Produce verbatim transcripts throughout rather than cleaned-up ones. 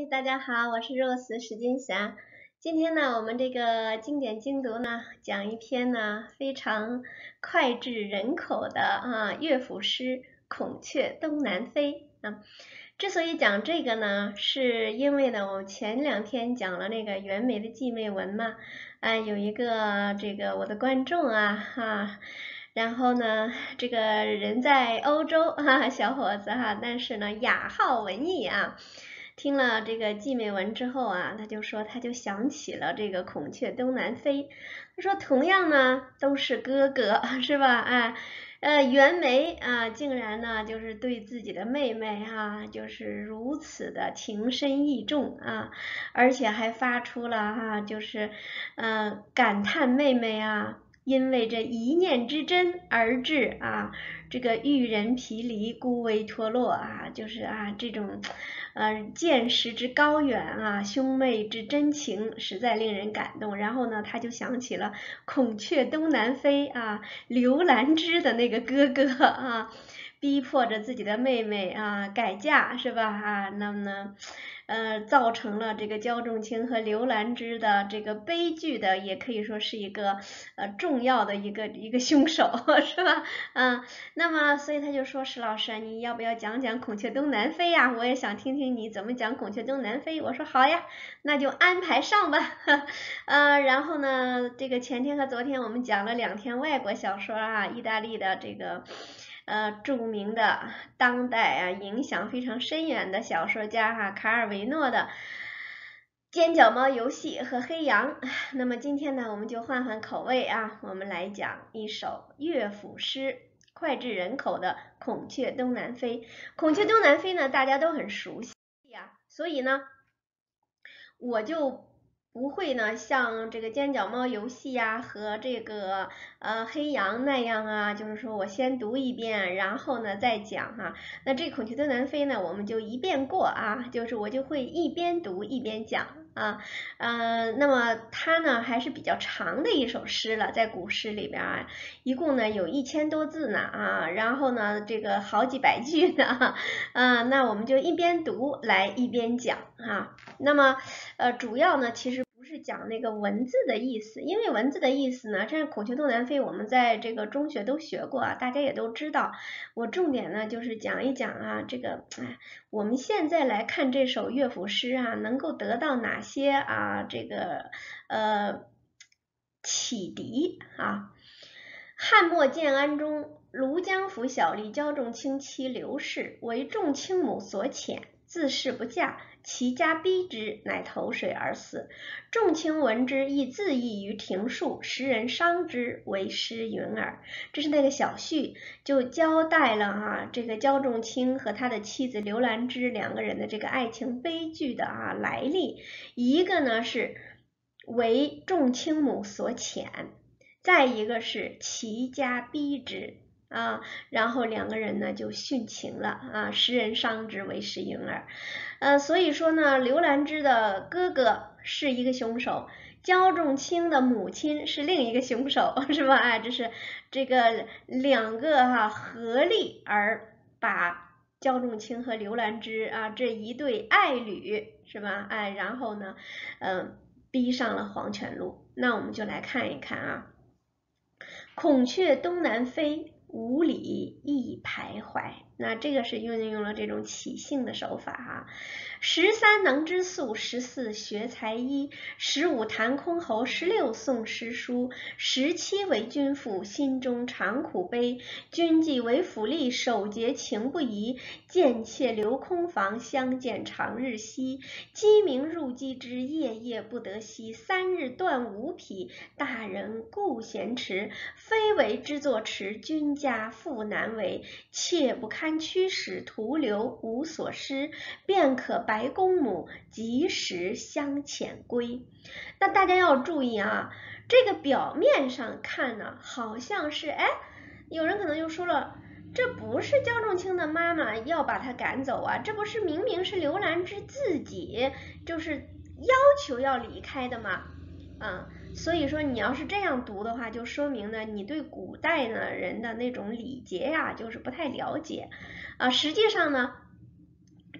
嗨，大家好，我是 Rose 史金霞。今天呢，我们这个经典精读呢，讲一篇呢非常脍炙人口的啊乐府诗《孔雀东南飞》啊。之所以讲这个呢，是因为呢，我前两天讲了那个袁枚的寄媚文嘛，啊，有一个这个我的观众啊哈。然后呢，这个人在欧洲啊，小伙子哈，但是呢，雅好文艺啊。听了这个寄媚文之后啊，他就说他就想起了这个孔雀东南飞。他说同样呢都是哥哥是吧？哎，呃，袁枚啊，竟然呢就是对自己的妹妹哈、啊，就是如此的情深意重啊，而且还发出了哈、啊，就是呃感叹妹妹啊。因为这一念之真而至啊，这个玉人毗离，孤危脱落啊，就是啊这种，呃见识之高远啊，兄妹之真情，实在令人感动。然后呢，他就想起了孔雀东南飞啊，刘兰芝的那个哥哥啊，逼迫着自己的妹妹啊改嫁是吧？啊，那么呢？呃，造成了这个焦仲卿和刘兰芝的这个悲剧的，也可以说是一个呃重要的一个一个凶手，是吧？嗯，那么所以他就说石老师，你要不要讲讲孔雀东南飞呀？我也想听听你怎么讲孔雀东南飞。我说好呀，那就安排上吧。呃，然后呢，这个前天和昨天我们讲了两篇外国小说啊，意大利的这个。呃，著名的当代啊，影响非常深远的小说家哈、啊，卡尔维诺的《尖角猫游戏》和《黑羊》。那么今天呢，我们就换换口味啊，我们来讲一首乐府诗，脍炙人口的《孔雀东南飞》。《孔雀东南飞》呢，大家都很熟悉呀，所以呢，我就。不会呢，像这个尖角猫游戏呀、啊、和这个呃黑羊那样啊，就是说我先读一遍，然后呢再讲哈、啊。那这孔雀东南飞呢，我们就一遍过啊，就是我就会一边读一边讲啊。呃，那么它呢还是比较长的一首诗了，在古诗里边啊，一共呢有一千多字呢啊，然后呢这个好几百句呢啊，那我们就一边读来一边讲啊。那么呃主要呢其实。不是讲那个文字的意思，因为文字的意思呢，这孔雀东南飞我们在这个中学都学过啊，大家也都知道。我重点呢就是讲一讲啊，这个哎，我们现在来看这首乐府诗啊，能够得到哪些啊这个呃启迪啊。汉末建安中，庐江府小吏焦仲卿妻刘氏为仲卿母所遣，自是不嫁。其家逼之，乃投水而死。仲卿闻之，亦自缢于庭树，时人伤之，为诗云耳。这是那个小序，就交代了啊，这个焦仲卿和他的妻子刘兰芝两个人的这个爱情悲剧的啊来历。一个呢是为仲卿母所遣，再一个是其家逼之。啊，然后两个人呢就殉情了啊，时人伤之，为时云耳。呃，所以说呢，刘兰芝的哥哥是一个凶手，焦仲卿的母亲是另一个凶手，是吧？哎，这是这个两个哈、啊、合力而把焦仲卿和刘兰芝啊这一对爱侣，是吧？哎，然后呢，嗯、呃，逼上了黄泉路。那我们就来看一看啊。孔雀东南飞，五里一徘徊。那这个是运用了这种起兴的手法哈、啊。十三能知素，十四学才艺，十五弹箜篌，十六诵诗书，十七为君妇，心中常苦悲。君既为府吏，守节情不移，贱妾留空房，相见长日夕。鸡鸣入鸡之，夜夜不得息。三日断五匹，大人故嫌迟。非为之作迟，君家复难为。妾不堪驱使，徒留无所施，便可白公母，及时相遣归。那大家要注意啊，这个表面上看呢，好像是哎，有人可能就说了，这不是焦仲卿的妈妈要把他赶走啊，这不是明明是刘兰芝自己就是要求要离开的吗？啊，所以说你要是这样读的话，就说明呢，你对古代呢人的那种礼节呀，就是不太了解啊。实际上呢，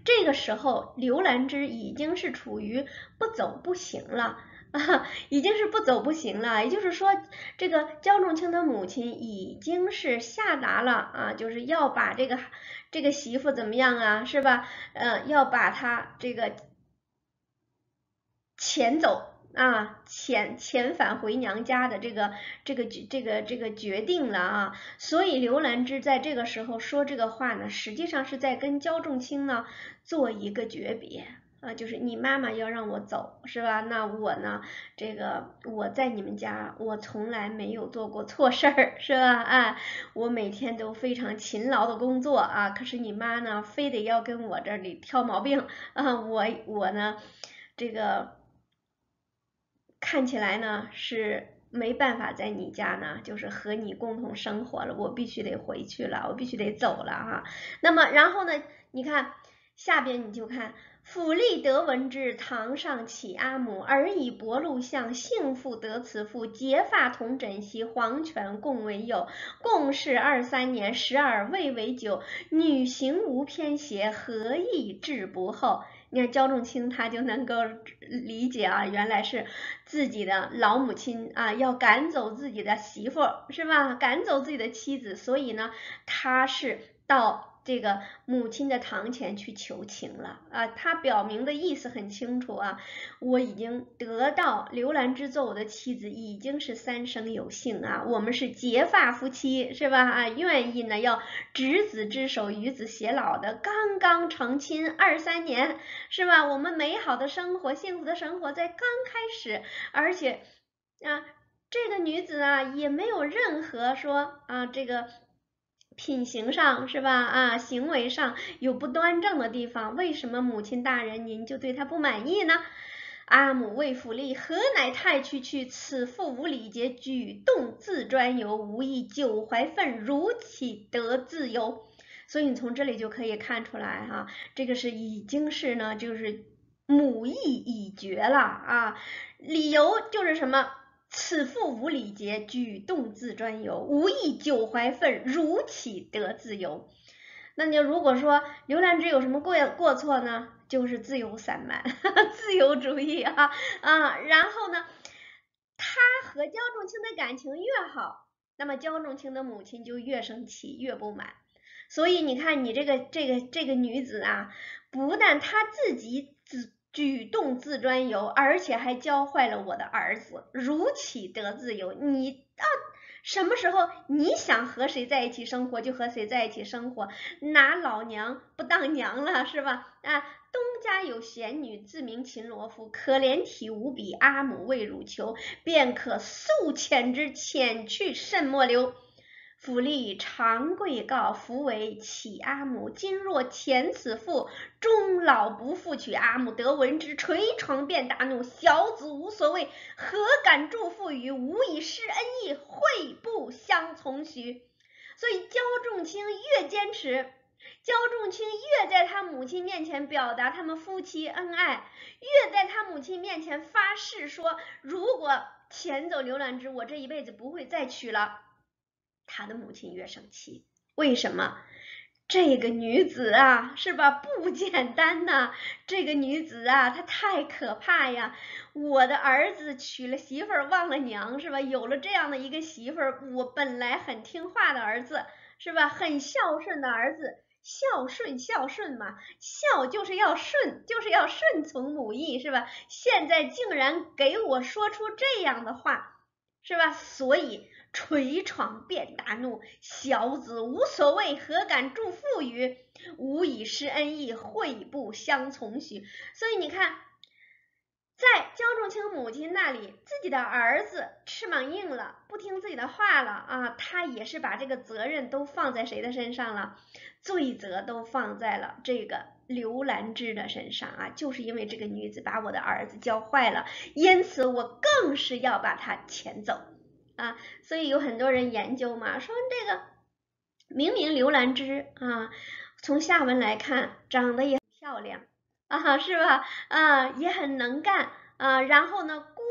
这个时候刘兰芝已经是处于不走不行了。啊，已经是不走不行了，也就是说，这个焦仲卿的母亲已经是下达了啊，就是要把这个这个媳妇怎么样啊，是吧？呃，要把她这个遣走啊，遣遣返回娘家的这个这个这个这个决定了啊。所以刘兰芝在这个时候说这个话呢，实际上是在跟焦仲卿呢做一个诀别。啊，就是你妈妈要让我走，是吧？那我呢，这个我在你们家，我从来没有做过错事儿，是吧？啊，我每天都非常勤劳的工作啊，可是你妈呢，非得要跟我这里挑毛病啊，我我呢，这个看起来呢是没办法在你家呢，就是和你共同生活了，我必须得回去了，我必须得走了哈。那么然后呢，你看下边你就看。府吏得闻之，堂上启阿母，尔以薄禄相，幸妇得此妇，结发同枕席，黄泉共为友，共事二三年，时而未为久，女行无偏邪，何以至不厚？你看焦仲卿他就能够理解啊，原来是自己的老母亲啊要赶走自己的媳妇，是吧？赶走自己的妻子，所以呢，他是到这个母亲的堂前去求情了啊，他表明的意思很清楚啊，我已经得到刘兰芝做我的妻子，已经是三生有幸啊，我们是结发夫妻，是吧？啊，愿意呢要执子之手，与子偕老的，刚刚成亲二三年，是吧？我们美好的生活，幸福的生活在刚开始，而且啊，这个女子啊也没有任何说啊这个。品行上是吧？啊，行为上有不端正的地方，为什么母亲大人您就对她不满意呢？阿母谓府吏，何乃太区区？此妇无礼节，举动自专游，无意久怀愤，如岂得自由？所以你从这里就可以看出来哈、啊，这个是已经是呢，就是母意已决了啊。理由就是什么？此妇无礼节，举动自专游，无意久怀愤，如岂得自由？那你如果说刘兰芝有什么过过错呢？就是自由散漫，自由主义啊啊！然后呢，他和焦仲卿的感情越好，那么焦仲卿的母亲就越生气，越不满。所以你看，你这个这个这个女子啊，不但她自己自举动自专游，而且还教坏了我的儿子，如岂得自由？你啊，什么时候你想和谁在一起生活就和谁在一起生活，拿老娘不当娘了是吧？啊，东家有贤女，自名秦罗敷，可怜体无比，阿母为汝求，便可速遣之，遣去甚莫留。府吏长跪告，夫为启阿母，今若遣此妇，终老不复娶。阿母得闻之，捶床便大怒，小子无所谓，何敢助父与？吾以施恩义，惠不相从许。所以焦仲卿越坚持，焦仲卿越在他母亲面前表达他们夫妻恩爱，越在他母亲面前发誓说，如果遣走刘兰芝，我这一辈子不会再娶了。他的母亲越生气，为什么？这个女子啊，是吧？不简单呐！这个女子啊，她太可怕呀！我的儿子娶了媳妇儿忘了娘，是吧？有了这样的一个媳妇儿，我本来很听话的儿子，是吧？很孝顺的儿子，孝顺孝顺嘛，孝就是要顺，就是要顺从母意，是吧？现在竟然给我说出这样的话，是吧？所以捶床便大怒，小子无所谓，何敢助父与？吾以施恩义，惠不相从许。所以你看，在焦仲卿母亲那里，自己的儿子翅膀硬了，不听自己的话了啊，他也是把这个责任都放在谁的身上了？罪责都放在了这个刘兰芝的身上啊，就是因为这个女子把我的儿子教坏了，因此我更是要把她遣走。啊，所以有很多人研究嘛，说这个明明刘兰芝啊，从下文来看长得也很漂亮啊，是吧？啊，也很能干啊，然后呢，孤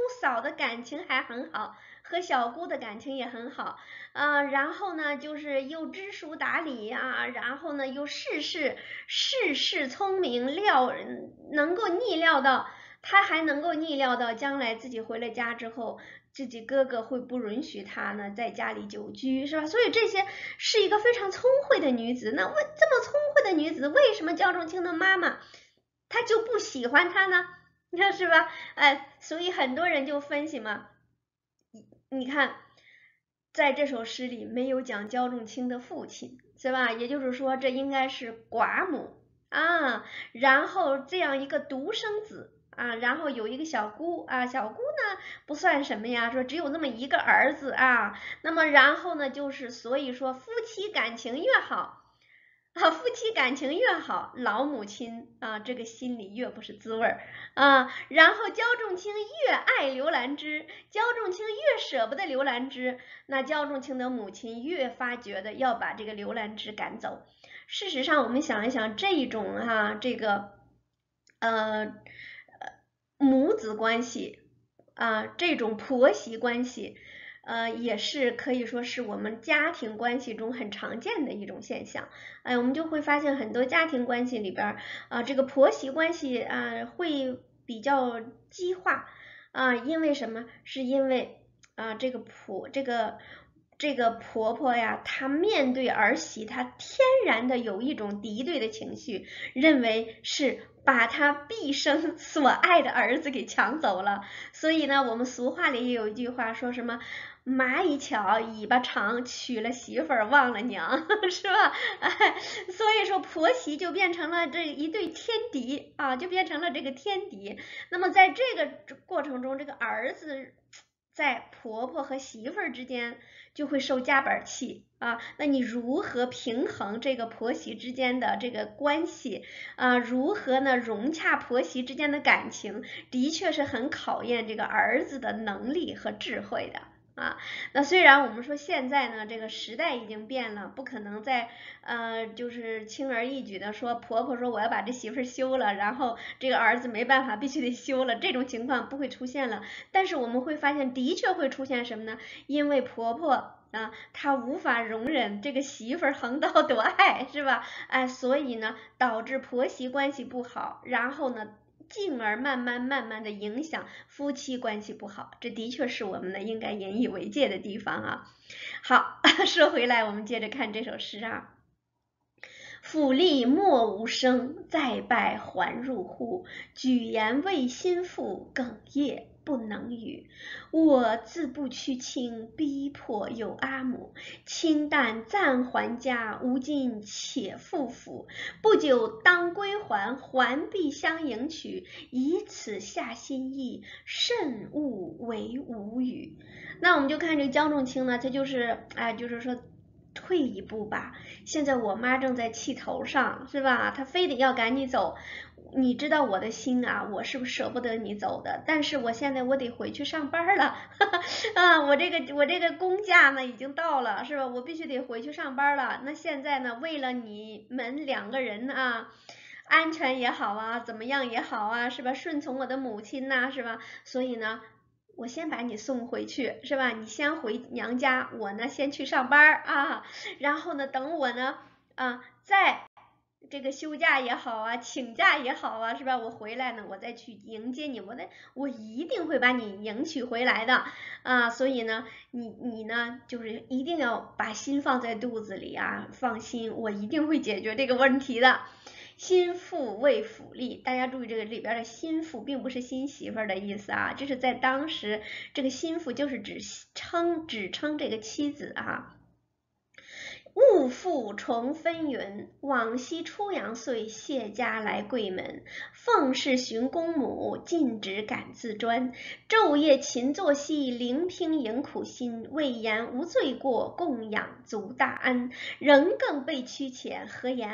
嫂的感情还很好，和小姑的感情也很好，啊，然后呢就是又知书达理啊，然后呢又事事事事聪明，料能够逆料到，他还能够逆料到将来自己回了家之后，自己哥哥会不允许他呢在家里久居，是吧？所以这些是一个非常聪慧的女子。那为这么聪慧的女子，为什么焦仲卿的妈妈她就不喜欢她呢？你看是吧？哎，所以很多人就分析嘛，你看，在这首诗里没有讲焦仲卿的父亲，是吧？也就是说，这应该是寡母啊。然后这样一个独生子啊，然后有一个小姑啊，小姑呢不算什么呀，说只有那么一个儿子啊。那么然后呢，就是所以说夫妻感情越好。啊，夫妻感情越好，老母亲啊，这个心里越不是滋味儿啊。然后焦仲卿越爱刘兰芝，焦仲卿越舍不得刘兰芝，那焦仲卿的母亲越发觉得要把这个刘兰芝赶走。事实上，我们想一想，这种哈、啊，这个呃母子关系啊，这种婆媳关系。呃，也是可以说是我们家庭关系中很常见的一种现象。哎，我们就会发现很多家庭关系里边啊，这个婆媳关系啊会比较激化啊，因为什么？是因为啊这个婆这个这个婆婆呀，她面对儿媳，她天然的有一种敌对的情绪，认为是把她毕生所爱的儿子给抢走了。所以呢，我们俗话里也有一句话，说什么？马一巧，尾巴长，娶了媳妇儿忘了娘，是吧？哎，所以说婆媳就变成了这一对天敌啊，就变成了这个天敌。那么在这个过程中，这个儿子在婆婆和媳妇儿之间就会受夹板气啊。那你如何平衡这个婆媳之间的这个关系啊？如何呢融洽婆媳之间的感情，的确是很考验这个儿子的能力和智慧的。啊，那虽然我们说现在呢，这个时代已经变了，不可能再呃，就是轻而易举的说婆婆说我要把这媳妇儿休了，然后这个儿子没办法必须得休了，这种情况不会出现了。但是我们会发现，的确会出现什么呢？因为婆婆啊，她无法容忍这个媳妇儿横刀夺爱，是吧？哎，所以呢，导致婆媳关系不好，然后呢。进而慢慢慢慢的影响夫妻关系不好，这的确是我们呢应该引以为戒的地方啊。好，说回来，我们接着看这首诗啊。府吏莫无声，再拜还入户。举言为心腹，哽咽不能语。我自不屈亲，逼迫有阿母。卿但暂还家，吾今且赴府。不久当归还，还必相迎娶。以此下心意，慎勿为无语。那我们就看这个焦仲卿呢，他就是哎，就是说。退一步吧，现在我妈正在气头上，是吧？她非得要赶你走，你知道我的心啊，我是不是舍不得你走的？但是我现在我得回去上班了，啊，我这个我这个公假呢已经到了，是吧？我必须得回去上班了。那现在呢，为了你们两个人啊，安全也好啊，怎么样也好啊，是吧？顺从我的母亲呐、啊，是吧？所以呢。我先把你送回去，是吧？你先回娘家，我呢先去上班啊。然后呢，等我呢啊，再这个休假也好啊，请假也好啊，是吧？我回来呢，我再去迎接你，我的我一定会把你迎娶回来的啊。所以呢，你你呢，就是一定要把心放在肚子里啊，放心，我一定会解决这个问题的。心腹为府吏，大家注意这个里边的心腹并不是新媳妇儿的意思啊，这是在当时这个心腹就是指称指称这个妻子啊。勿复重纷纭，往昔出阳岁，谢家来贵门。奉事寻公母，尽职赶自专。昼夜勤作息，聆听营苦心。为言无罪过，供养足大恩。人更被驱遣，何言夫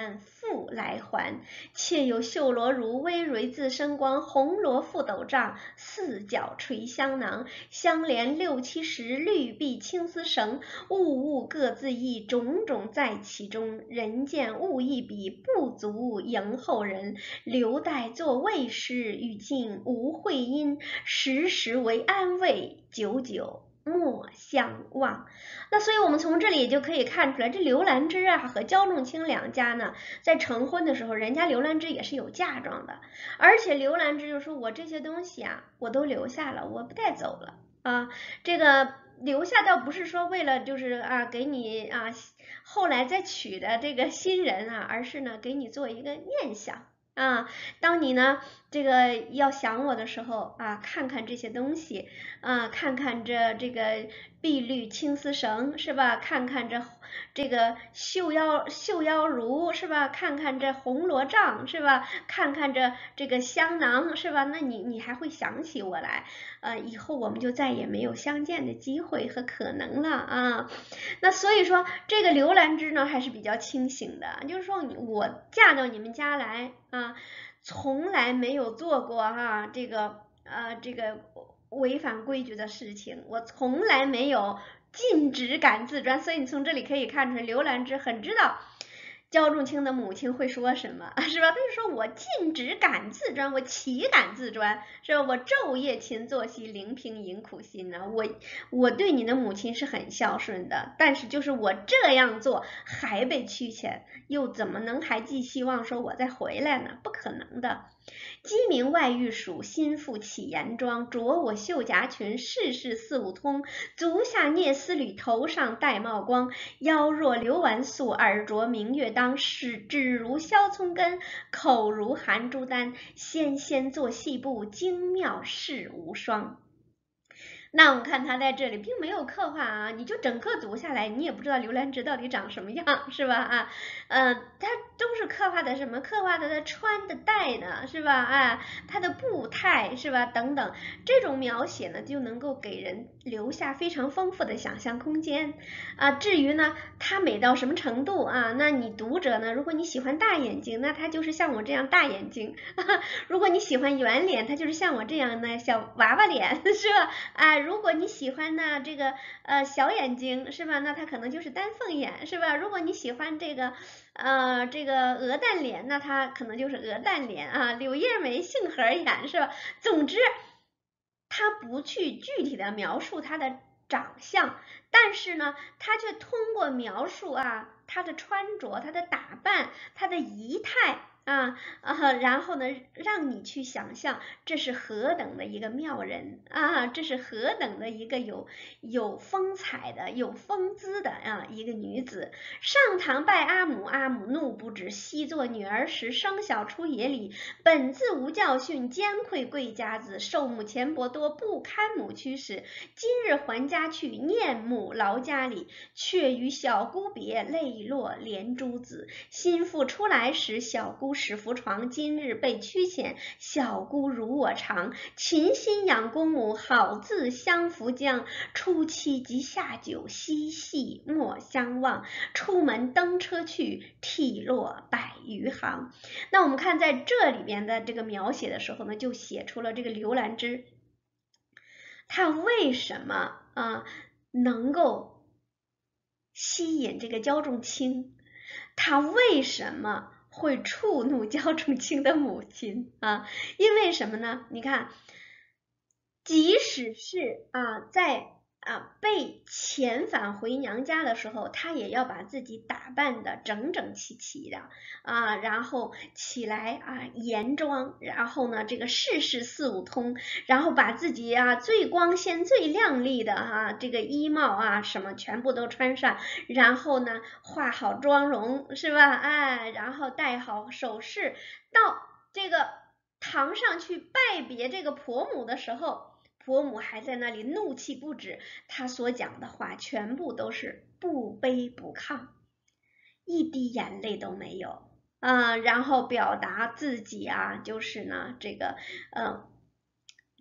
复来还。妾有绣罗襦，微蕤自生光，红罗覆斗帐，四角垂香囊。香莲六七十，绿碧青丝绳，物物各自异，种种在其中。人见物一比，不足迎后人。留待作魏诗，与尽无会音。时时为安慰，久久莫相忘。那所以我们从这里就可以看出来，这刘兰芝啊和焦仲卿两家呢，在成婚的时候，人家刘兰芝也是有嫁妆的，而且刘兰芝就说：“我这些东西啊，我都留下了，我不带走了啊。”这个留下倒不是说为了就是啊给你啊后来再娶的这个新人啊，而是呢给你做一个念想。啊，当你呢这个要想我的时候啊，看看这些东西啊，看看这这个碧绿青丝绳是吧？看看这这个绣腰绣腰襦是吧？看看这红罗帐是吧？看看这这个香囊是吧？那你你还会想起我来，呃，以后我们就再也没有相见的机会和可能了啊。那所以说，这个刘兰芝呢还是比较清醒的，就是说我嫁到你们家来啊，从来没有做过哈、啊、这个呃这个违反规矩的事情，我从来没有尽职敢自专，所以你从这里可以看出来，刘兰芝很知道焦仲卿的母亲会说什么，是吧？他就说我尽职敢自专，我岂敢自专，是吧？我昼夜勤作息，灵平饮苦心呢。我我对你的母亲是很孝顺的，但是就是我这样做还被驱遣，又怎么能还寄希望说我再回来呢？不可能的。鸡鸣外玉鼠，心腹起严庄。着我绣夹裙，世事四五通。足下聂丝履，头上戴帽光。腰若流纨素，耳着明月当。指指如削葱根，口如含珠丹。纤纤作细布，精妙世无双。那我们看他在这里并没有刻画啊，你就整个读下来，你也不知道刘兰芝到底长什么样，是吧？啊，呃，他都是刻画的什么？刻画的他穿的戴的，是吧？啊，他的步态，是吧？等等，这种描写呢，就能够给人留下非常丰富的想象空间啊。至于呢，他美到什么程度啊？那你读者呢，如果你喜欢大眼睛，那他就是像我这样大眼睛；如果你喜欢圆脸，他就是像我这样的小娃娃脸，是吧？啊。如果你喜欢呢这个呃小眼睛是吧？那它可能就是丹凤眼是吧？如果你喜欢这个呃这个鹅蛋脸，那它可能就是鹅蛋脸啊。柳叶眉、杏核眼是吧？总之，它不去具体的描述它的长相，但是呢，它却通过描述啊它的穿着、它的打扮、它的仪态。啊啊，然后呢，让你去想象这是何等的一个妙人啊，这是何等的一个有有风采的、有风姿的啊一个女子。上堂拜阿母，阿母怒不止，昔作女儿时，生小出野里，本自无教训，奸愧贵家子，受母钱帛多，不堪母驱使。今日还家去，念母劳家里，却与小姑别，泪落连珠子。心腹出来时，小姑始服床，今日被驱遣，小姑如我常。勤心养公母，好自相扶将。初七及下酒，嬉戏莫相忘。出门登车去，涕落百余行。那我们看在这里边的这个描写的时候呢，就写出了这个刘兰芝，她为什么啊能够吸引这个焦仲卿？他为什么会触怒焦仲卿的母亲啊？因为什么呢？你看，即使是啊，在啊被遣返回娘家的时候，他也要把自己打扮的整整齐齐的啊，然后起来啊严妆，然后呢这个事事四五通，然后把自己啊最光鲜、最亮丽的啊这个衣帽啊什么全部都穿上，然后呢化好妆容是吧？哎，然后戴好首饰，到这个堂上去拜别这个婆母的时候。婆母还在那里怒气不止，她所讲的话全部都是不卑不亢，一滴眼泪都没有啊、呃，然后表达自己啊，就是呢这个呃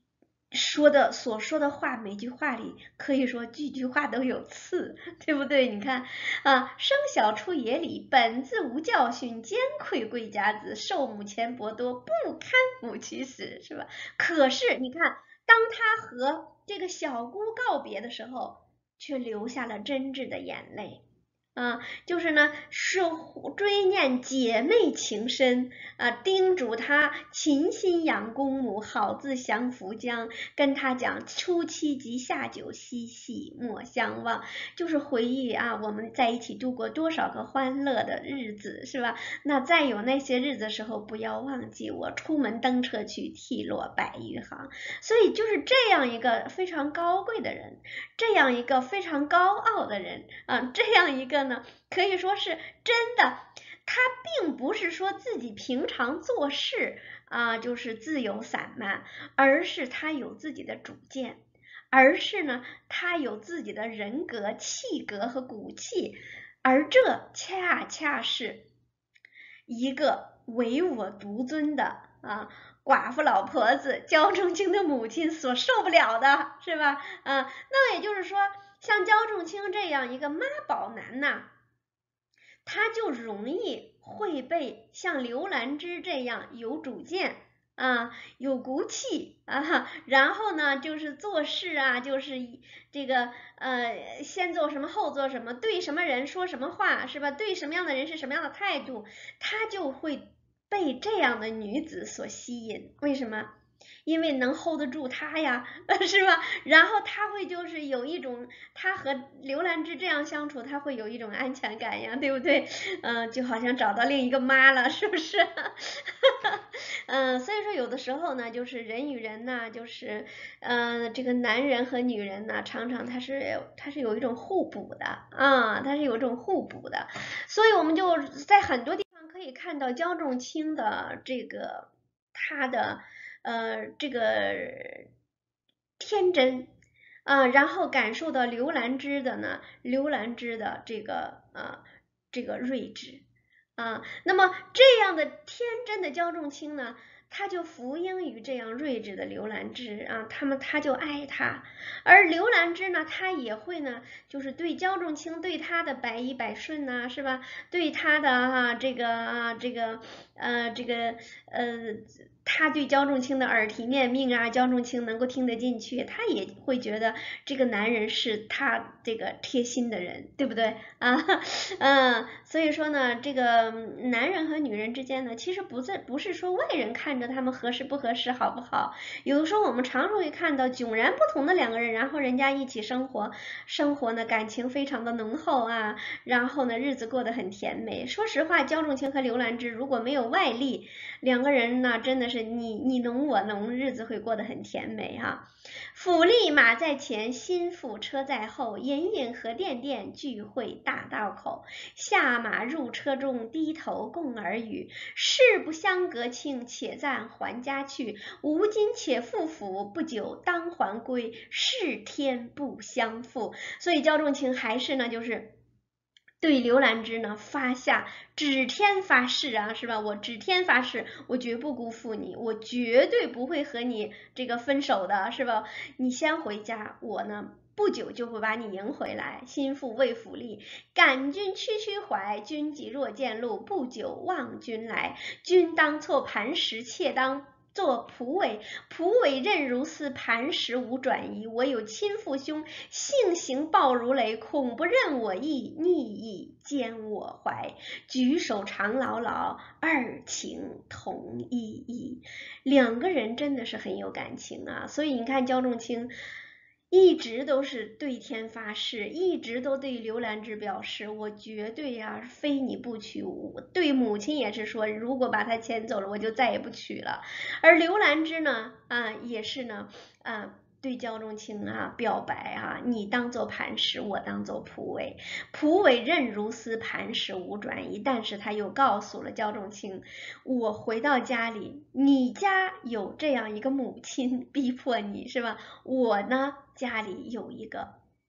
说的所说的话，每句话里可以说句句话都有刺，对不对？你看啊，生小出野里，本自无教训，兼愧贵家子，受母钱帛多，不堪母其实，是吧？可是你看，当他和这个小姑告别的时候，却流下了真挚的眼泪。啊，就是呢，是追念姐妹情深啊，叮嘱她勤心养公母，好自降福将。跟她讲初七及下九夕夕莫相忘，就是回忆啊，我们在一起度过多少个欢乐的日子，是吧？那再有那些日子的时候，不要忘记我出门登车去，涕落白玉行。所以就是这样一个非常高贵的人，这样一个非常高傲的人啊，这样一个呢，可以说是真的，他并不是说自己平常做事啊就是自由散漫，而是他有自己的主见，而是呢他有自己的人格、气格和骨气，而这恰恰是一个唯我独尊的啊寡妇老婆子焦仲卿的母亲所受不了的，是吧？啊，那也就是说，像焦仲卿这样一个妈宝男呐，他就容易会被像刘兰芝这样有主见啊，有骨气啊，然后呢，就是做事啊，就是这个呃，先做什么后做什么，对什么人说什么话，是吧？对什么样的人是什么样的态度，他就会被这样的女子所吸引。为什么？因为能 hold 得住他呀，是吧？然后他会就是有一种，他和刘兰芝这样相处，他会有一种安全感呀，对不对？嗯、呃，就好像找到另一个妈了，是不是？嗯、呃，所以说有的时候呢，就是人与人呢，就是呃，这个男人和女人呢，常常他是他是有一种互补的啊，他是有一种互补的，所以我们就在很多地方可以看到焦仲卿的这个他的。呃，这个天真啊、呃，然后感受到刘兰芝的呢，刘兰芝的这个呃这个睿智啊、呃，那么这样的天真的焦仲卿呢，他就服膺于这样睿智的刘兰芝啊，他们他就爱他，而刘兰芝呢，她也会呢，就是对焦仲卿对他的百依百顺呐、啊，是吧？对他的哈、啊、这个啊这个呃这个呃。他对焦仲卿的耳提面命啊，焦仲卿能够听得进去，他也会觉得这个男人是他这个贴心的人，对不对啊？嗯，所以说呢，这个男人和女人之间呢，其实不在不是说外人看着他们合适不合适，好不好？有的时候我们常常会看到迥然不同的两个人，然后人家一起生活，生活呢感情非常的浓厚啊，然后呢日子过得很甜美。说实话，焦仲卿和刘兰芝如果没有外力，两个人呢真的是你你侬我侬，日子会过得很甜美哈。府吏马在前，心腹车在后，隐隐和殿殿聚会大道口。下马入车中，低头共耳语。事不相隔卿，且暂还家去。吾今且赴府，不久当还归。是天不相负。所以焦仲卿还是呢，就是。对刘兰芝呢发下指天发誓啊，是吧？我指天发誓，我绝不辜负你，我绝对不会和你这个分手的，是吧？你先回家，我呢不久就会把你迎回来。心腹魏府吏，感君区区怀，君即若见路，不久望君来。君当错磐石，妾当。做仆尾，仆尾刃如丝，磐石无转移。我有亲父兄，性行暴如雷，恐不任我意，逆意兼我怀。举手长牢牢，二情同依依。两个人真的是很有感情啊，所以你看焦仲卿。一直都是对天发誓，一直都对刘兰芝表示，我绝对呀、啊，非你不娶。我对母亲也是说，如果把他牵走了，我就再也不娶了。而刘兰芝呢，啊，也是呢，啊。对焦仲卿啊表白啊，你当做磐石，我当做仆尾，仆尾刃如丝，磐石无转移。但是他又告诉了焦仲卿，我回到家里，你家有这样一个母亲逼迫你是吧？我呢家里有一个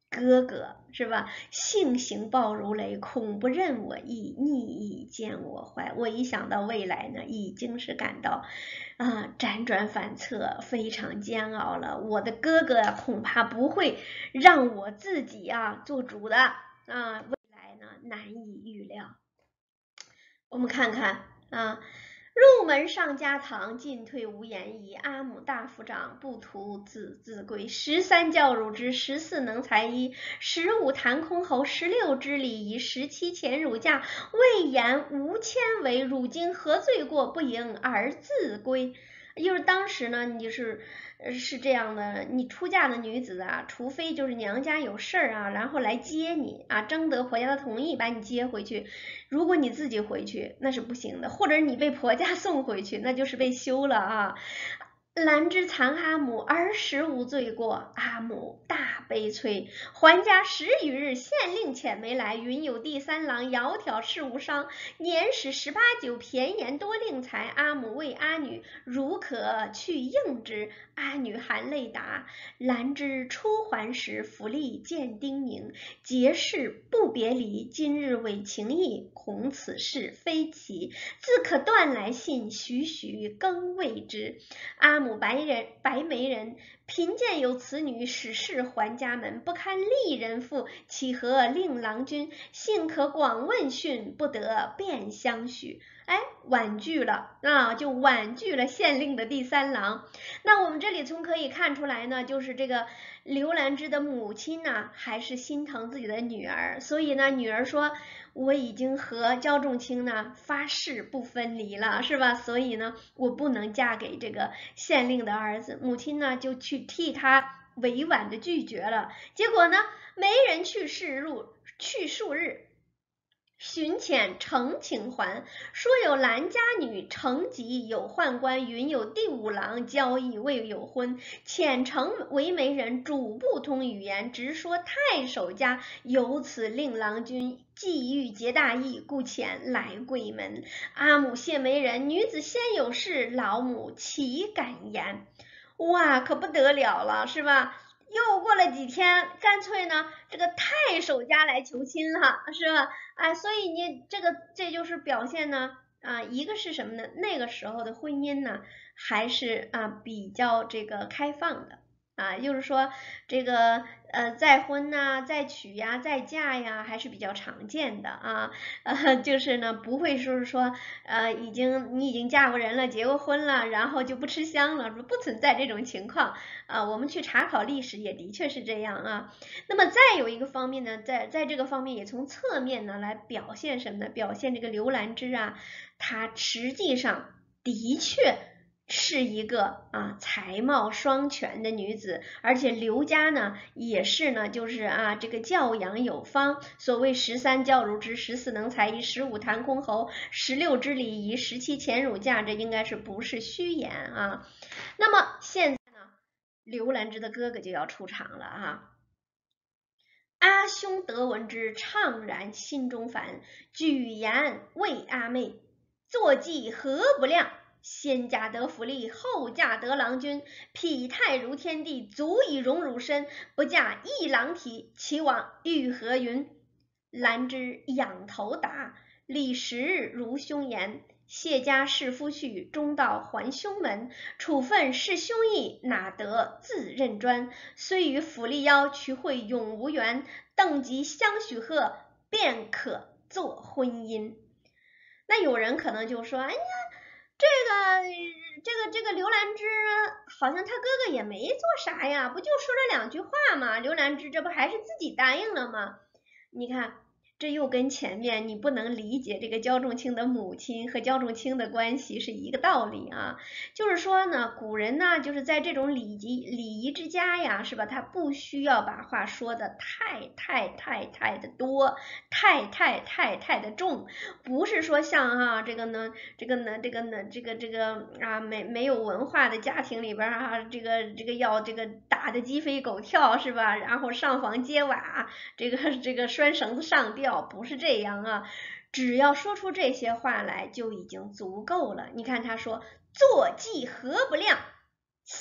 哥哥是吧？性行暴如雷，恐不任我意，逆意见我怀。我一想到未来呢，已经是感到啊辗转反侧，非常煎熬了。我的哥哥恐怕不会让我自己啊做主的啊，未来呢难以预料。我们看看啊。入门上家堂，进退无言矣。阿母大夫长，不图子自贵。十三教汝之，十四能才医，十五谈箜篌，十六知礼仪，十七遣汝驾。未言无谦为，汝今何罪过，不迎而自归？就是当时呢，你是是这样的，你出嫁的女子啊，除非就是娘家有事儿啊，然后来接你啊，征得婆家的同意把你接回去。如果你自己回去，那是不行的，或者你被婆家送回去，那就是被休了啊。兰之残阿母，儿时无罪过，阿母大悲催。还家十余日，县令遣没来，云有第三郎窈窕事无伤，年始十八九，骈言多令才。阿母谓阿女，如可去应之。阿女含泪答：兰之初还时，府吏见丁宁，结事不别离，今日伪情意，恐此事非其，自可断来信，徐徐更未之。阿母白人白媒人，贫贱有此女，使事还家门，不堪丽人妇，岂何令郎君？幸可广问讯，不得便相许。哎，婉拒了啊，就婉拒了县令的第三郎。那我们这里从可以看出来呢，就是这个刘兰芝的母亲呢，还是心疼自己的女儿，所以呢，女儿说我已经和焦仲卿呢发誓不分离了，是吧？所以呢，我不能嫁给这个县令的儿子。母亲呢就去替他委婉的拒绝了。结果呢，媒人去世入去数日。寻遣程请还，说有兰家女程吉有宦官，云有第五郎交易未有婚。遣程为媒人，主不通语言，直说太守家有此令郎君既欲结大义，故遣来贵门。阿母谢媒人，女子先有事，老母岂敢言？哇，可不得了了，是吧？又过了几天，干脆呢，这个太守家来求亲了，是吧？哎，所以你这个这就是表现呢，啊，一个是什么呢？那个时候的婚姻呢，还是啊比较这个开放的。啊，就是说这个呃再婚呐、再娶呀、再嫁呀，还是比较常见的啊。呃，就是呢不会说是说呃已经你已经嫁过人了、结过婚了，然后就不吃香了，不存在这种情况啊。我们去查考历史也的确是这样啊。那么再有一个方面呢，在在这个方面也从侧面呢来表现什么呢？表现这个刘兰芝啊，她实际上的确是一个啊才貌双全的女子，而且刘家呢也是呢，就是啊这个教养有方。所谓十三教汝之，十四能才艺，十五谈箜篌，十六知礼仪，十七遣汝驾，这应该是不是虚言啊？那么现在呢，刘兰芝的哥哥就要出场了啊。阿兄得闻之，怅然心中烦，举言谓阿妹，坐骑何不量？先嫁得府吏，后嫁得郎君，匹态如天地，足以容汝身。不嫁一郎体，其往欲何云？兰芝仰头答：历时日如兄言。谢家是夫婿，终到还兄门。处分是兄意，哪得自认专？虽与府吏邀，瞿会永无缘。邓吉相许贺，便可做婚姻。那有人可能就说：哎呀，这个这个这个刘兰芝好像他哥哥也没做啥呀，不就说了两句话吗？刘兰芝这不还是自己答应了吗？你看，这又跟前面你不能理解这个焦仲卿的母亲和焦仲卿的关系是一个道理啊。就是说呢，古人呢就是在这种礼仪礼仪之家呀，是吧？他不需要把话说的太太太太的多，太太太太的重，不是说像哈、啊、这个呢这个呢这个呢这个这个啊没没有文化的家庭里边啊，这个这个要这个打得鸡飞狗跳，是吧？然后上房揭瓦，这个这个拴绳子上吊，不是这样啊。只要说出这些话来就已经足够了。你看他说坐骑何不量，先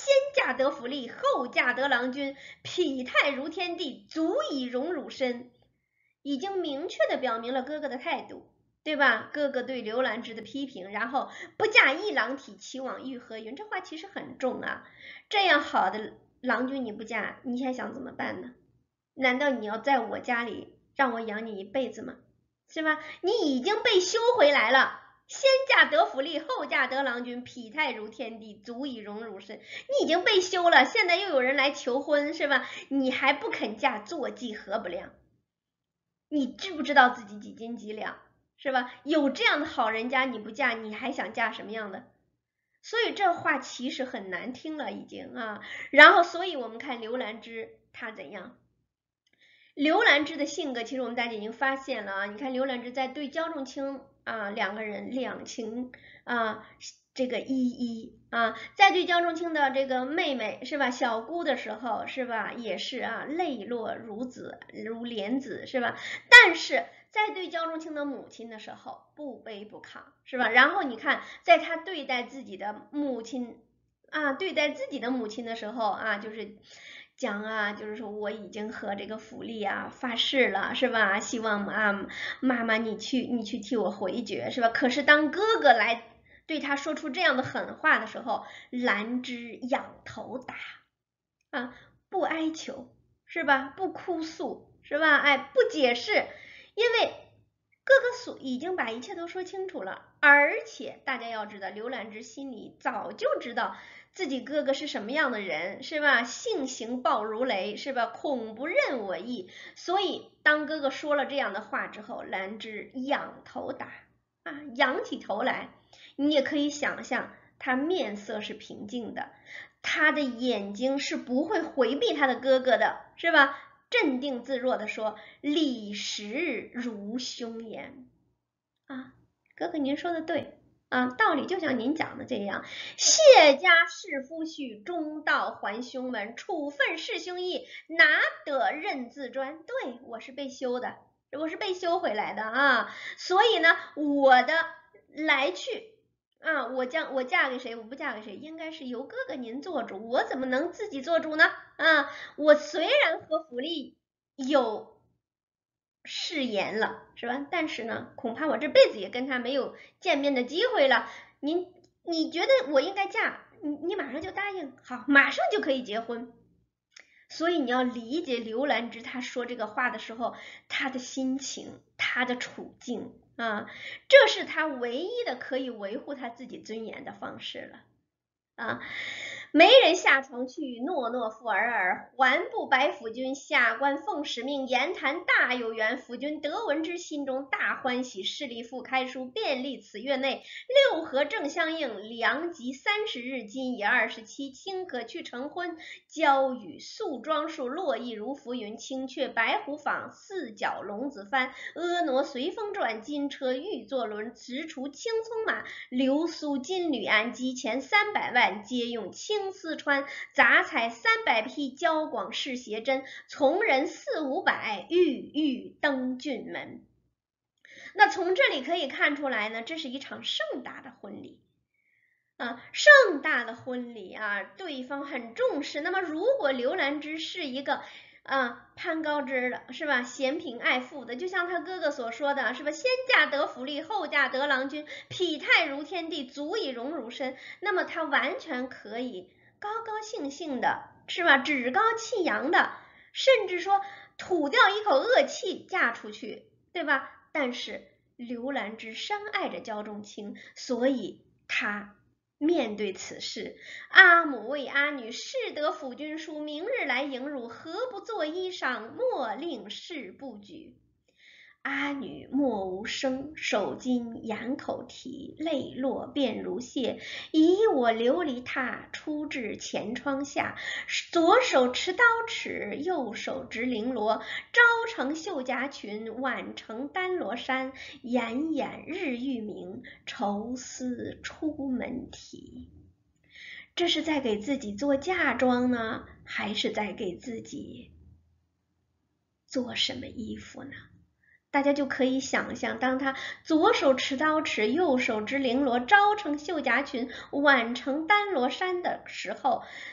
嫁得府吏，后嫁得郎君，匹态如天地，足以荣辱身。已经明确的表明了哥哥的态度，对吧？哥哥对刘兰芝的批评，然后不嫁一郎体，岂往欲何云？这话其实很重啊。这样好的郎君你不嫁，你还想怎么办呢？难道你要在我家里让我养你一辈子吗？是吧？你已经被休回来了，先嫁得府吏，后嫁得郎君，匹态如天地，足以荣辱身。你已经被休了，现在又有人来求婚，是吧？你还不肯嫁，坐骑何不良？你知不知道自己几斤几两，是吧？有这样的好人家你不嫁，你还想嫁什么样的？所以这话其实很难听了已经啊。然后，所以我们看刘兰芝她怎样？刘兰芝的性格，其实我们大家已经发现了啊。你看刘兰芝在对焦仲卿啊两个人两情啊这个依依啊，在对焦仲卿的这个妹妹是吧小姑的时候是吧也是啊泪落如子如莲子是吧？但是在对焦仲卿的母亲的时候不卑不亢是吧？然后你看在他对待自己的母亲啊对待自己的母亲的时候啊就是。讲啊，就是说我已经和这个府吏啊发誓了，是吧？希望啊妈妈你去你去替我回绝，是吧？可是当哥哥来对他说出这样的狠话的时候，兰芝仰头答啊，不哀求，是吧？不哭诉，是吧？哎，不解释，因为哥哥所已经把一切都说清楚了，而且大家要知道，刘兰芝心里早就知道。自己哥哥是什么样的人，是吧？性行暴如雷，是吧？恐不任我意。所以当哥哥说了这样的话之后，兰芝仰头答啊，仰起头来，你也可以想象，他面色是平静的，他的眼睛是不会回避他的哥哥的，是吧？镇定自若的说：“李实如兄言。”啊，哥哥您说的对。啊，道理就像您讲的这样，谢家弑夫婿，中道还兄门，处分弑兄义，哪得任自专？对，我是被休的，我是被休回来的啊，所以呢，我的来去啊，我将我嫁给谁，我不嫁给谁，应该是由哥哥您做主，我怎么能自己做主呢？啊，我虽然和府吏有誓言了，是吧？但是呢，恐怕我这辈子也跟他没有见面的机会了。您，你觉得我应该嫁？你你马上就答应，好，马上就可以结婚。所以你要理解刘兰芝她说这个话的时候，她的心情，她的处境啊，这是她唯一的可以维护她自己尊严的方式了啊。没人下床去，诺诺复尔尔。还不白府君，下官奉使命，言谈大有缘。府君得闻之，心中大欢喜。势力复开书，便立此月内。六合正相应，良吉三十日，今已二十七，卿可去成婚。交与素庄树，落意如浮云。青雀白虎舫，四角龙子幡。婀娜随风转，金车玉作轮。直除青葱马，流苏金缕鞍。机前三百万，皆用青青丝穿，杂彩三百匹，交广饰斜针，从人四五百，玉玉登俊门。那从这里可以看出来呢，这是一场盛大的婚礼啊，盛大的婚礼啊，对方很重视。那么如果刘兰芝是一个啊，攀高枝的是吧？嫌贫爱富的，就像他哥哥所说的是吧？先嫁得府吏，后嫁得郎君，匹态如天地，足以荣辱身。那么他完全可以高高兴兴的，是吧？趾高气扬的，甚至说吐掉一口恶气嫁出去，对吧？但是刘兰芝深爱着焦仲卿，所以他面对此事，阿母谓阿女，誓得府君书，明日来迎汝，何不作衣裳，莫令事不举。阿女默无声，手巾掩口提，泪落便如屑。以我琉璃榻，出至前窗下，左手持刀尺，右手执绫罗。朝承绣夹裙，晚承丹罗衫。掩掩日欲明，愁思出门啼。这是在给自己做嫁妆呢，还是在给自己做什么衣服呢？大家就可以想象，当他左手持刀尺，右手执绫罗，朝承绣夹裙，晚承丹罗衫的时候，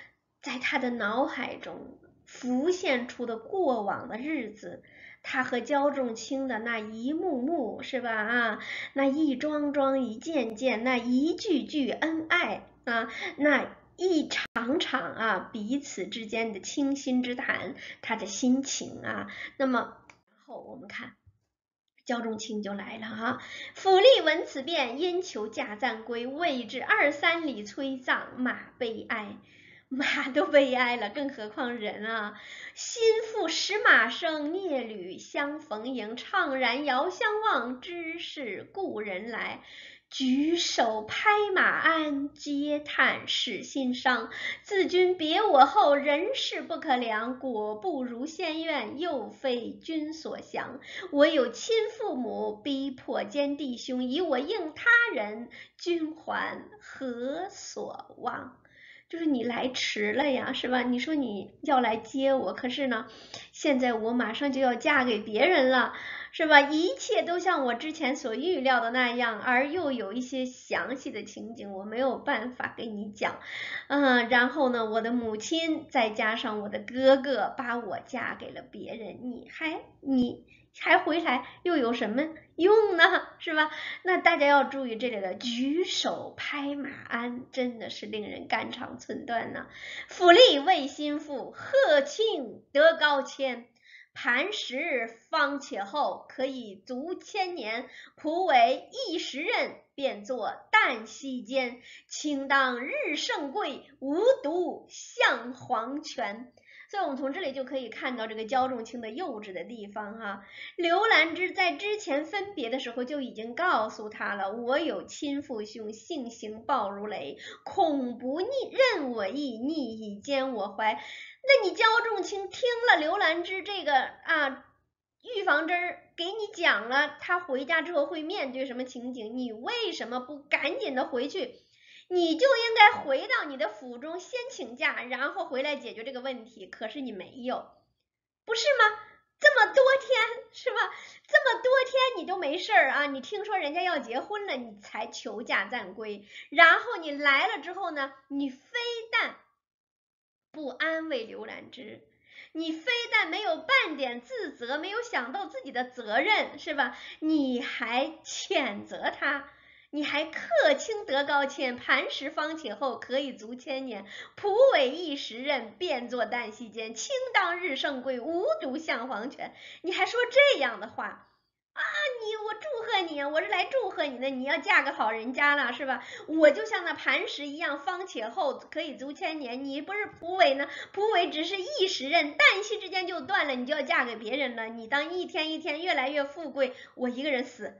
在他的脑海中浮现出的过往的日子，他和焦仲卿的那一幕幕，是吧？啊，那一桩桩、一件件，那一句句恩爱啊，那一场场啊，彼此之间的倾心之谈，他的心情啊。那么，然后我们看。焦仲卿就来了哈，府吏闻此变，因求驾暂归，未至二三里催葬，马悲哀。马都悲哀了，更何况人啊！心腹使马声，蹑履相逢迎，怅然遥相望，知是故人来。举手拍马鞍，嗟叹使心伤。自君别我后，人事不可量。果不如先愿，又非君所降。我有亲父母，逼迫奸弟兄，以我应他人，君还何所望？就是你来迟了呀，是吧？你说你要来接我，可是呢，现在我马上就要嫁给别人了，是吧？一切都像我之前所预料的那样，而又有一些详细的情景我没有办法给你讲，嗯，然后呢，我的母亲再加上我的哥哥把我嫁给了别人，你还你还回来又有什么用呢？是吧？那大家要注意这里的举手拍马鞍，真的是令人肝肠寸断呢。府吏为心腹，贺庆得高迁。磐石方且厚，可以足千年。仆为一时任，便作旦夕间。卿当日盛贵，无独向黄泉。所以我们从这里就可以看到这个焦仲卿的幼稚的地方哈、啊。刘兰芝在之前分别的时候就已经告诉他了，我有亲父兄，性行暴如雷，恐不逆任我意，逆以奸我怀。那你焦仲卿听了刘兰芝这个啊预防针给你讲了，他回家之后会面对什么情景，你为什么不赶紧的回去？你就应该回到你的府中先请假，然后回来解决这个问题。可是你没有，不是吗？这么多天是吧？这么多天你都没事儿啊？你听说人家要结婚了，你才求假暂归。然后你来了之后呢，你非但不安慰刘兰芝，你非但没有半点自责，没有想到自己的责任，是吧？你还谴责他。你还克卿得高迁，磐石方且厚，可以足千年。仆为一时任，便作旦夕间。卿当日盛贵，无独向黄泉。你还说这样的话啊？你我祝贺你，我是来祝贺你的，你要嫁个好人家了，是吧？我就像那磐石一样方且厚，可以足千年。你不是仆为呢？仆为只是一时任，旦夕之间就断了，你就要嫁给别人了。你当一天一天越来越富贵，我一个人死。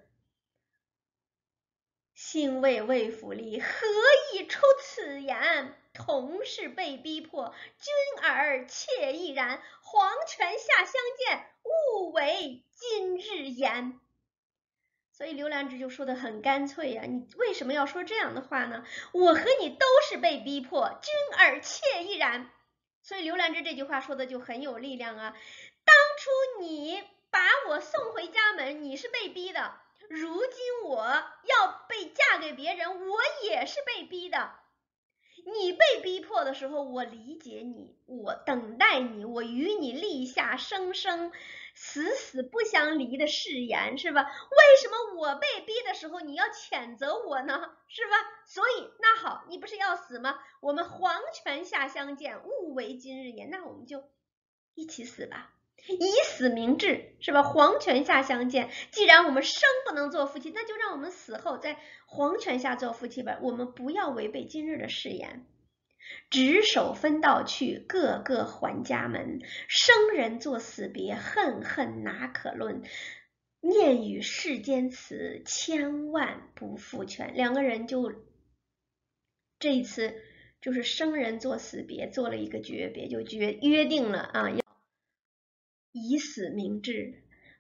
兴魏魏府吏何以出此言？同是被逼迫，君儿妾亦然。黄泉下相见，勿为今日言。所以刘兰芝就说的很干脆呀、啊，你为什么要说这样的话呢？我和你都是被逼迫，君儿妾亦然。所以刘兰芝这句话说的就很有力量啊。当初你把我送回家门，你是被逼的。如今我要被嫁给别人，我也是被逼的。你被逼迫的时候，我理解你，我等待你，我与你立下生生死死不相离的誓言，是吧？为什么我被逼的时候你要谴责我呢？是吧？所以那好，你不是要死吗？我们黄泉下相见，勿为今日言。那我们就一起死吧。以死明志，是吧？黄泉下相见。既然我们生不能做夫妻，那就让我们死后在黄泉下做夫妻吧。我们不要违背今日的誓言。执手分道去，个个还家门。生人作死别，恨恨哪可论？念与世间词，千万不复全。两个人就这一次就是生人作死别，做了一个诀别，就约约定了啊。以死明志，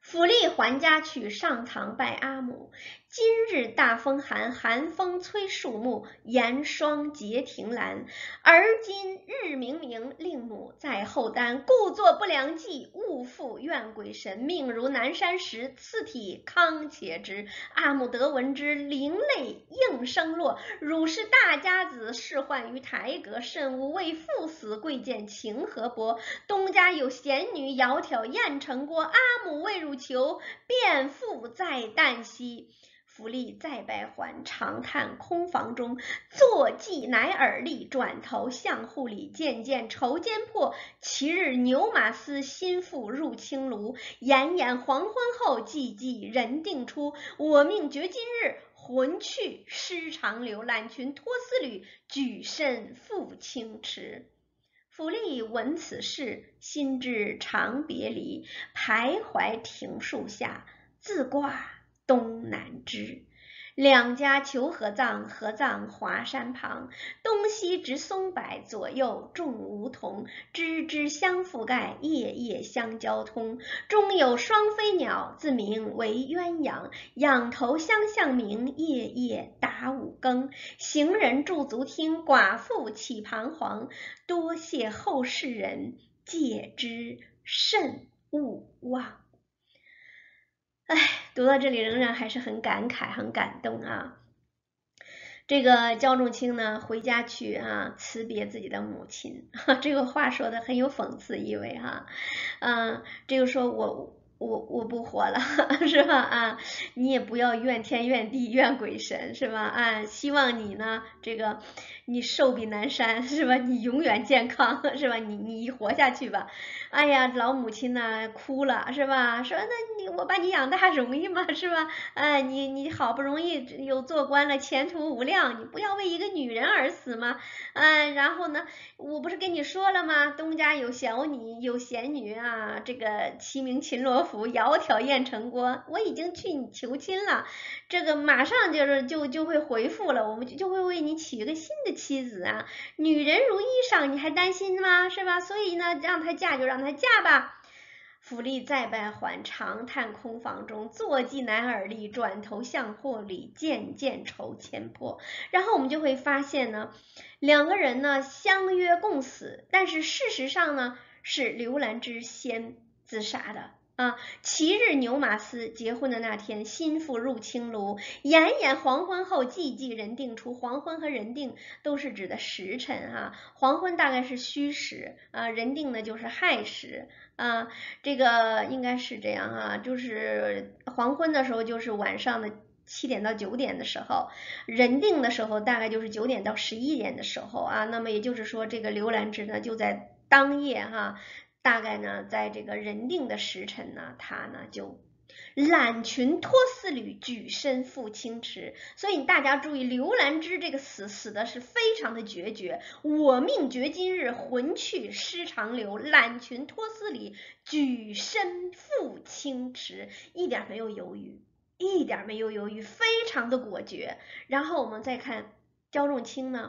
府吏还家去，上堂拜阿母。今日大风寒，寒风催树木，严霜结庭兰。而今日明明，令母在后担。故作不良计，误负怨鬼神。命如南山石，次体康且直。阿母得闻之，灵泪应声落。汝是大家子，仕宦于台阁，甚勿为父死，贵贱情何薄？东家有贤女，窈窕宴成锅。阿母为汝求，便复在旦夕。府吏再拜还，长叹空房中。坐骑乃耳立，转头向户里。渐渐愁间破，其日牛马嘶，心腹入青庐。炎炎黄昏后，寂寂人定出。我命绝今日，魂去失长流。揽裙脱丝履，举身赴清池。府吏闻此事，心知长别离，徘徊庭树下，自挂东南枝。两家求合葬，合葬华山旁。东西植松柏，左右种梧桐。枝枝相覆盖，叶叶相交通。中有双飞鸟，自名为鸳鸯。仰头相向鸣，夜夜打五更。行人驻足听，寡妇岂彷徨。多谢后世人，戒之慎勿忘。哎，读到这里仍然还是很感慨，很感动啊。这个焦仲卿呢，回家去啊，辞别自己的母亲。这个话说的很有讽刺意味哈。嗯，这个说我我我不活了，是吧？啊，你也不要怨天怨地怨鬼神，是吧？啊，希望你呢，这个你寿比南山，是吧？你永远健康，是吧？你你活下去吧。哎呀，老母亲呢哭了，是吧？说那你我把你养大容易吗？是吧？哎，你你好不容易有做官了，前途无量，你不要为一个女人而死吗？嗯，然后呢，我不是跟你说了吗？东家有小女，有贤女啊，这个齐名秦罗府，窈窕宴成锅。我已经去你求亲了，这个马上就是就就会回复了，我们就就会为你娶一个新的妻子啊。女人如衣裳，你还担心吗？是吧？所以呢，让她嫁就让她嫁吧。府吏再拜还，长叹空房中。坐骑乃耳立，转头向户里。渐渐愁千破。然后我们就会发现呢，两个人呢相约共死，但是事实上呢是刘兰芝先自杀的。啊，其日牛马嘶，结婚的那天，心腹入青庐。炎炎黄昏后，寂寂人定出。黄昏和人定都是指的时辰哈、啊，黄昏大概是戌时啊，人定呢就是亥时啊，这个应该是这样啊，就是黄昏的时候就是晚上的七点到九点的时候，人定的时候大概就是九点到十一点的时候啊，那么也就是说，这个刘兰芝呢就在当夜哈、啊。大概呢，在这个人定的时辰呢，他呢就揽裙脱丝履，举身赴清池。所以大家注意，刘兰芝这个死死的是非常的决绝。我命绝今日，魂去失长流。揽裙脱丝履，举身赴清池，一点没有犹豫，一点没有犹豫，非常的果决。然后我们再看焦仲卿呢。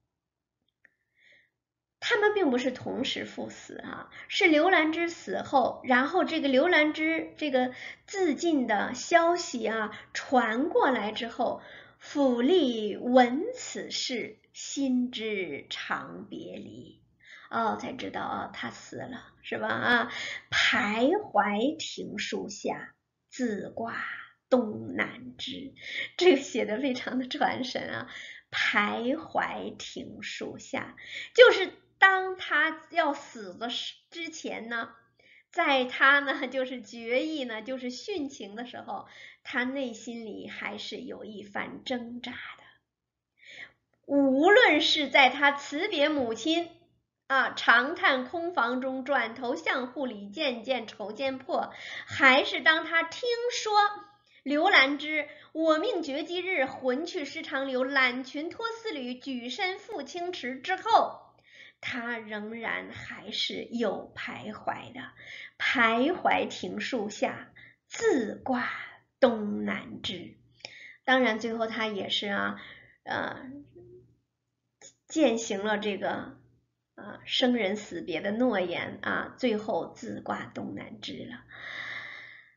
他们并不是同时赴死啊，是刘兰芝死后，然后这个刘兰芝这个自尽的消息啊传过来之后，府吏闻此事，心知长别离，哦，才知道啊，他死了，是吧？啊，徘徊庭树下，自挂东南枝，这个写的非常的传神啊。徘徊庭树下，就是当他要死的之前呢，在他呢就是决意呢就是殉情的时候，他内心里还是有一番挣扎的。无论是在他辞别母亲啊，长叹空房中，转头向户里，渐渐愁间破，还是当他听说刘兰芝我命绝迹日，魂去失长流，揽裙脱丝履，举身赴清池之后，他仍然还是有徘徊的，徘徊庭树下，自挂东南枝。当然最后他也是啊呃践行了这个啊生人死别的诺言啊，最后自挂东南枝了。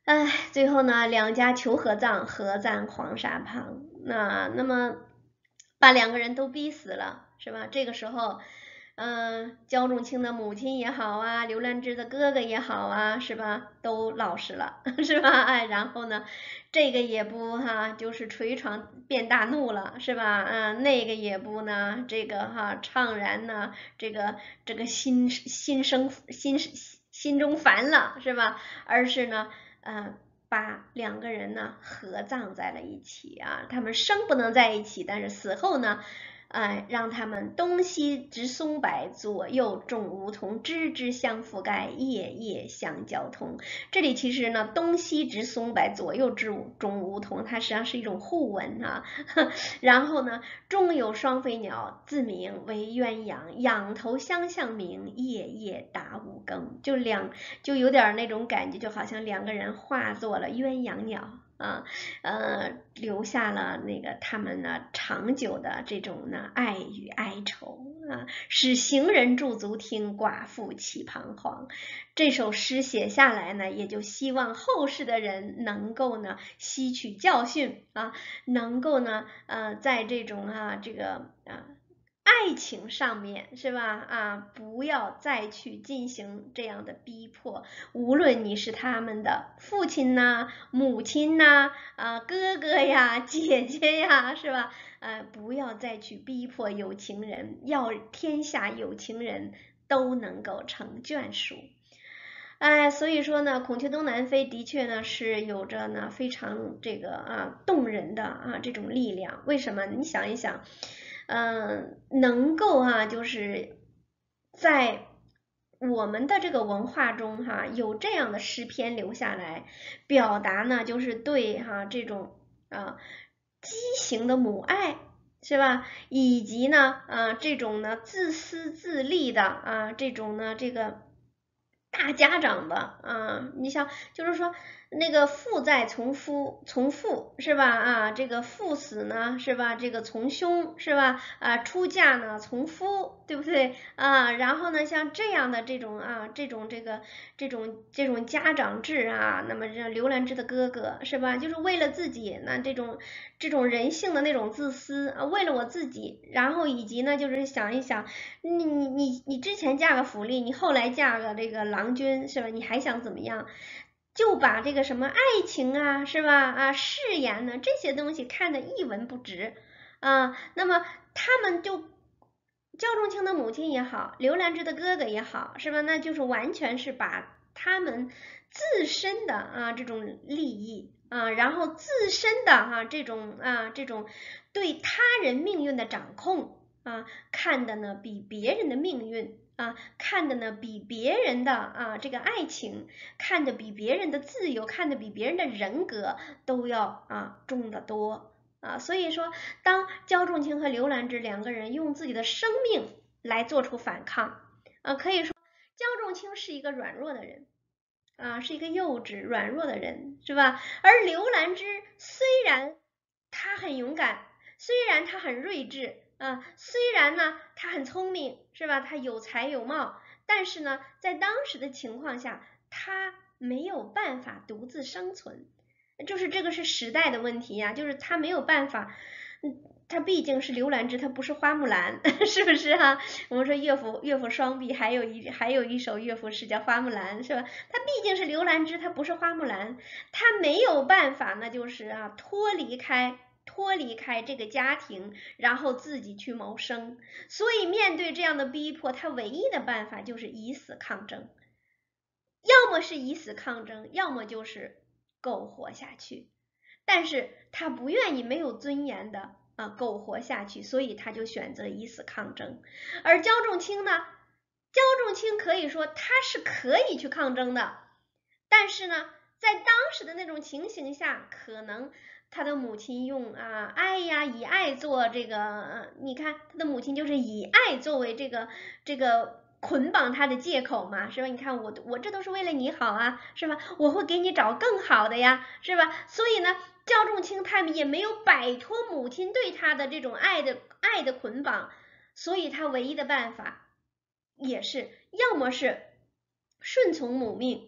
哎，最后呢，两家求合葬，合葬黄沙旁。那那么把两个人都逼死了，是吧？这个时候，嗯、呃，焦仲卿的母亲也好啊，刘兰芝的哥哥也好啊，是吧？都老实了，是吧？哎，然后呢，这个也不哈，就是捶床变大怒了，是吧？啊，那个也不呢，这个哈怅然呢，这个这个心心生心心中烦了，是吧？而是呢。呃，把两个人呢合葬在了一起啊，他们生不能在一起，但是死后呢，呃，让他们东西植松柏，左右种梧桐，枝枝相覆盖，叶叶相交通。这里其实呢，东西植松柏，左右种梧桐，它实际上是一种互文啊。然后呢，中有双飞鸟，自名为鸳鸯，仰头相向鸣，夜夜答五更。就两就有点那种感觉，就好像两个人化作了鸳鸯鸟啊，呃，留下了那个他们呢长久的这种呢爱与哀愁啊，使行人驻足听，寡妇泣彷徨。这首诗写下来呢，也就希望后世的人能够呢吸取教训啊，能够呢呃在这种啊这个啊。爱情上面是吧？啊，不要再去进行这样的逼迫。无论你是他们的父亲呐、母亲呐、啊哥哥呀、姐姐呀，是吧？呃，不要再去逼迫有情人，要天下有情人都能够成眷属。哎，所以说呢，孔雀东南飞的确呢是有着呢非常这个啊动人的啊这种力量。为什么？你想一想，嗯，能够啊就是在我们的这个文化中哈有这样的诗篇留下来，表达呢就是对哈这种啊畸形的母爱。是吧？以及呢，啊，这种呢自私自利的啊，这种呢这个大家长的啊，你想就是说那个父在从夫从父是吧？啊，这个父死呢是吧？这个从兄是吧？啊，出嫁呢从夫，对不对？啊，然后呢像这样的这种啊这种这个这种这种家长制啊，那么这刘兰芝的哥哥是吧？就是为了自己，那这种这种人性的那种自私啊，为了我自己，然后以及呢就是想一想，你你你你之前嫁个府吏，你后来嫁个这个郎君是吧？你还想怎么样？就把这个什么爱情啊，是吧？啊，誓言呢这些东西看得一文不值啊。那么他们就焦仲卿的母亲也好，刘兰芝的哥哥也好，是吧？那就是完全是把他们自身的啊这种利益啊，然后自身的哈、啊、这种啊这种对他人命运的掌控啊，看的呢比别人的命运啊，看的呢比别人的啊这个爱情，看的比别人的自由，看的比别人的人格都要啊重得多啊。所以说，当焦仲卿和刘兰芝两个人用自己的生命来做出反抗啊，可以说焦仲卿是一个软弱的人。啊，是一个幼稚软弱的人，是吧？而刘兰芝虽然她很勇敢，虽然她很睿智啊，虽然呢她很聪明，是吧？她有才有貌，但是呢，在当时的情况下，她没有办法独自生存，就是这个是时代的问题呀、啊，就是她没有办法。嗯，她毕竟是刘兰芝，她不是花木兰，是不是哈、啊？我们说乐府乐府双璧，还有一还有一首乐府诗叫花木兰，是吧？她毕竟是刘兰芝，她不是花木兰，她没有办法，那就是啊脱离开脱离开这个家庭，然后自己去谋生。所以面对这样的逼迫，她唯一的办法就是以死抗争，要么是以死抗争，要么就是苟活下去。但是他不愿意没有尊严的啊苟活下去，所以他就选择以死抗争。而焦仲卿呢，焦仲卿可以说他是可以去抗争的，但是呢，在当时的那种情形下，可能他的母亲用啊爱呀以爱做这个，呃、你看他的母亲就是以爱作为这个这个。捆绑他的借口嘛，是吧？你看我我这都是为了你好啊，是吧？我会给你找更好的呀，是吧？所以呢，焦仲卿他也没有摆脱母亲对他的这种爱的爱的捆绑，所以他唯一的办法也是要么是顺从母命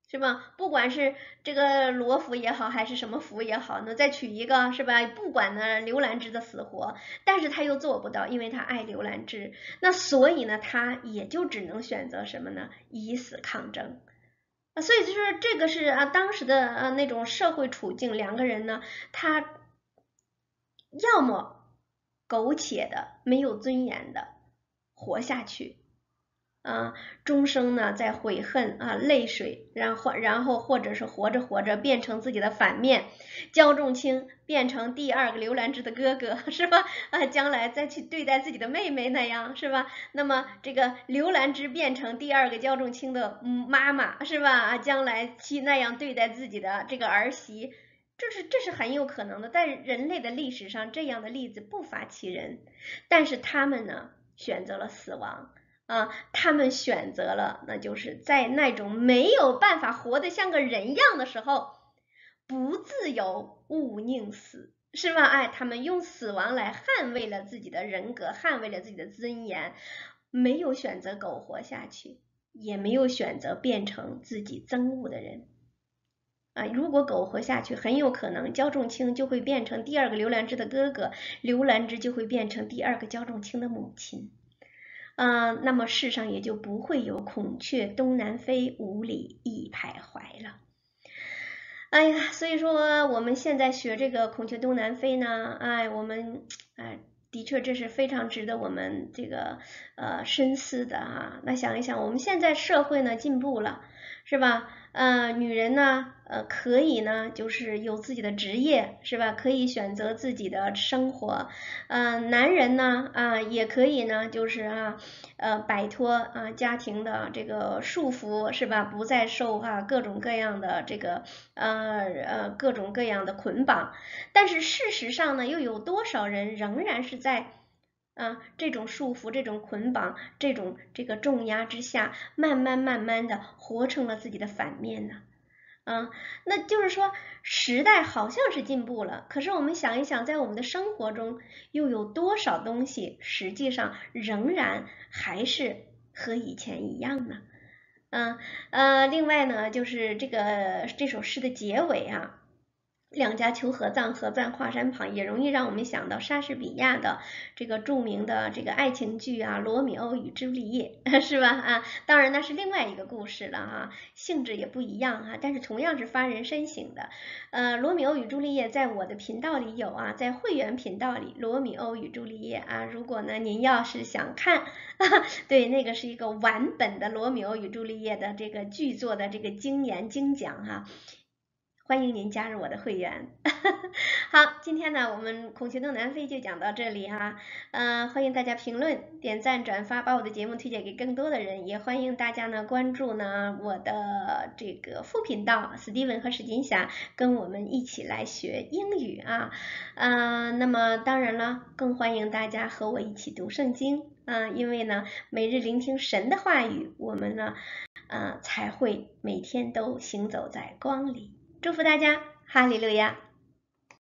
是吧？不管是这个罗福也好，还是什么福也好，那再娶一个是吧？不管呢刘兰芝的死活，但是他又做不到，因为他爱刘兰芝，那所以呢，他也就只能选择什么呢？以死抗争。啊，所以就是这个是啊，当时的啊那种社会处境，两个人呢，他要么苟且的、没有尊严的活下去，啊，终生呢在悔恨啊泪水，然后然后或者是活着活着变成自己的反面，焦仲卿变成第二个刘兰芝的哥哥是吧？啊，将来再去对待自己的妹妹那样是吧？那么这个刘兰芝变成第二个焦仲卿的妈妈是吧？啊，将来去那样对待自己的这个儿媳。这是这是很有可能的，在人类的历史上，这样的例子不乏其人，但是他们呢选择了死亡。啊，他们选择了，那就是在那种没有办法活得像个人样的时候，不自由勿宁死，是吧？哎，他们用死亡来捍卫了自己的人格，捍卫了自己的尊严，没有选择苟活下去，也没有选择变成自己憎恶的人。啊，如果苟活下去，很有可能焦仲卿就会变成第二个刘兰芝的哥哥，刘兰芝就会变成第二个焦仲卿的母亲。啊、呃，那么世上也就不会有孔雀东南飞，五里一徘徊了。哎呀，所以说我们现在学这个孔雀东南飞呢，哎，我们哎，的确这是非常值得我们这个呃深思的哈。那想一想，我们现在社会呢进步了，是吧？呃，女人呢，呃，可以呢，就是有自己的职业，是吧？可以选择自己的生活。呃，男人呢，啊，也可以呢，就是啊，呃，摆脱啊家庭的这个束缚，是吧？不再受啊各种各样的这个呃呃各种各样的捆绑。但是事实上呢，又有多少人仍然是在啊，这种束缚、这种捆绑、这种这个重压之下，慢慢慢慢的活成了自己的反面呢？啊，那就是说，时代好像是进步了，可是我们想一想，在我们的生活中，又有多少东西实际上仍然还是和以前一样呢？嗯呃，另外呢，就是这个这首诗的结尾啊。两家求合葬，合葬华山旁，也容易让我们想到莎士比亚的这个著名的这个爱情剧啊，《罗密欧与朱丽叶》，是吧？啊，当然那是另外一个故事了哈，性质也不一样哈，但是同样是发人深省的。呃，《罗密欧与朱丽叶》在我的频道里有啊，在会员频道里，《罗密欧与朱丽叶》啊，如果呢您要是想看，对，那个是一个完本的《罗密欧与朱丽叶》的这个剧作的这个精研精讲哈。欢迎您加入我的会员。好，今天呢，我们孔雀东南飞就讲到这里哈。呃，欢迎大家评论、点赞、转发，把我的节目推荐给更多的人。也欢迎大家呢关注呢我的这个副频道史蒂文和史金霞，跟我们一起来学英语啊。呃，那么当然了，更欢迎大家和我一起读圣经啊，因为呢，每日聆听神的话语，我们呢，呃，才会每天都行走在光里。祝福大家，哈利路亚。